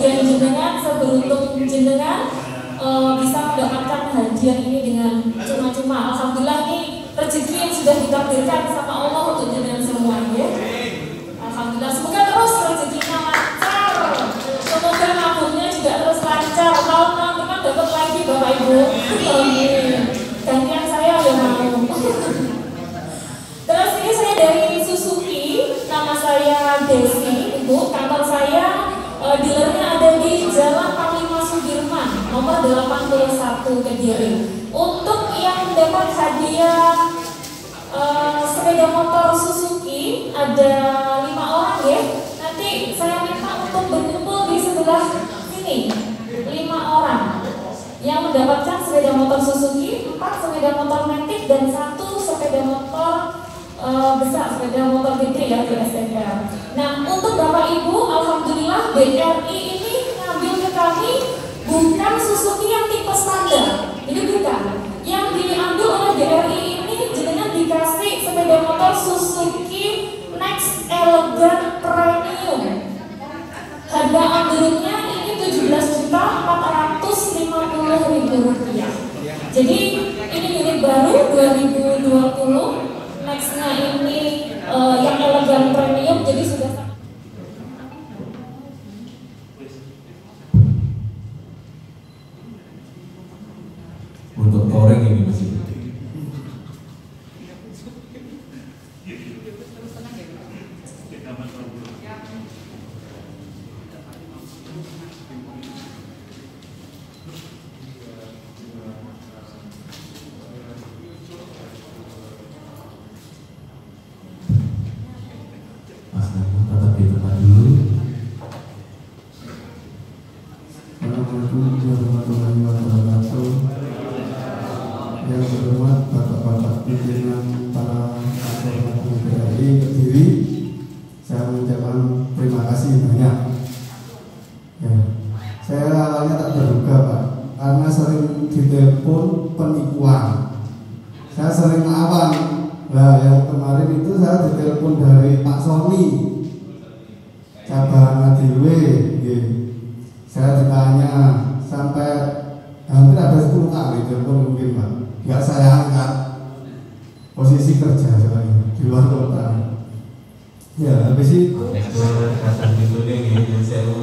kemudian jenengan seberuntung jenengan bisa mendapatkan hadiah ini dengan cuma-cuma. Alhamdulillah ini rezeki yang sudah ditakdirkan sama Allah untuk jenengan semua ya. Alhamdulillah, semoga terus rezekinya lancar, semoga nabungnya juga terus lancar, tahun-tahun depan dapat lagi Bapak Ibu. Gantian saya ya mau. Terus ini saya dari Suzuki, nama saya Desi, Ibu. Kantor saya dealernya ada di Jalan Panglima Sudirman, nomor 81 Kediri. Untuk yang dapat hadiah sepeda motor Suzuki ada 5 orang ya. Nanti saya minta untuk berkumpul di sebelah sini. 5 orang yang mendapatkan sepeda motor Suzuki, 4 sepeda motor Matic dan 1 sepeda motor besar, sepeda motor gede ya di STR. Nah, untuk Bapak Ibu, alhamdulillah BRI ini ngambil ke kami bukan Suzuki yang tipe standar. Ini bukan. Yang diambil oleh BRI ini jenengan dikasih sepeda motor Suzuki Next Elegant Premium. Harga on the road-nya ini Rp17.450.000. Jadi ini unit baru 2020. Next-nya ini yang elegan premium, jadi sudah untuk touring ini masih Ya, habis itu datang gitu deh, saya